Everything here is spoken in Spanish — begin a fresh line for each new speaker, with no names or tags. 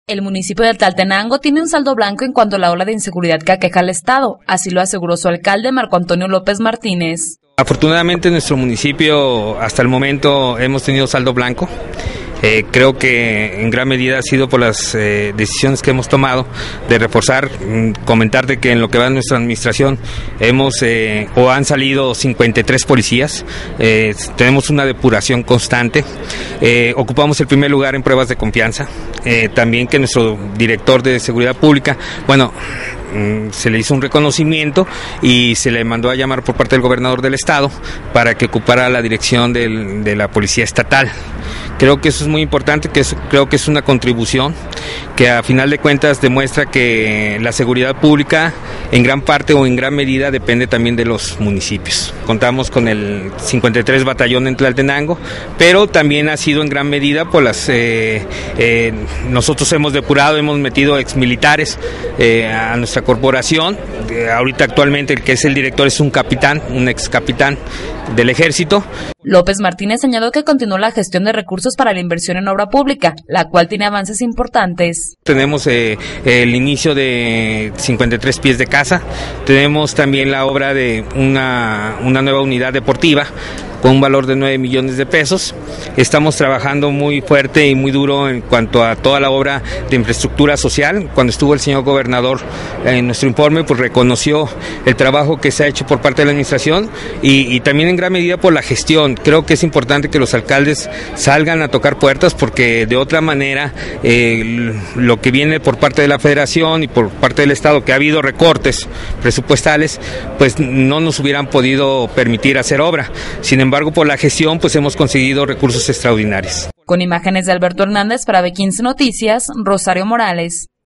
El municipio de Tlaltenango tiene un saldo blanco en cuanto a la ola de inseguridad que aqueja al estado, así lo aseguró su alcalde Marco Antonio López Martínez.
Afortunadamente en nuestro municipio hasta el momento hemos tenido saldo blanco. Creo que en gran medida ha sido por las decisiones que hemos tomado de reforzar, comentarte que en lo que va en nuestra administración han salido 53 policías, tenemos una depuración constante, ocupamos el primer lugar en pruebas de confianza, también que nuestro director de seguridad pública, se le hizo un reconocimiento y se le mandó a llamar por parte del gobernador del estado para que ocupara la dirección de la policía estatal. Creo que eso es muy importante, creo que es una contribución que a final de cuentas demuestra que la seguridad pública en gran parte o en gran medida depende también de los municipios. Contamos con el 53 batallón en Tlaltenango, pero también ha sido en gran medida por nosotros hemos depurado, hemos metido exmilitares a nuestra corporación. Ahorita actualmente el que es el director es un capitán, un ex capitán del ejército.
López Martínez añadió que continuó la gestión de recursos para la inversión en obra pública, la cual tiene avances importantes.
Tenemos el inicio de 53 pies de casa, tenemos también la obra de una nueva unidad deportiva con un valor de 9 millones de pesos. Estamos trabajando muy fuerte y muy duro en cuanto a toda la obra de infraestructura social. Cuando estuvo el señor gobernador en nuestro informe, pues reconoció el trabajo que se ha hecho por parte de la administración y también en gran medida por la gestión. Creo que es importante que los alcaldes salgan a tocar puertas porque de otra manera lo que viene por parte de la federación y por parte del estado, que ha habido recortes presupuestales, pues no nos hubieran podido permitir hacer obra. Sin embargo, por la gestión, pues hemos conseguido recursos extraordinarios.
Con imágenes de Alberto Hernández para B15 Noticias, Rosario Morales.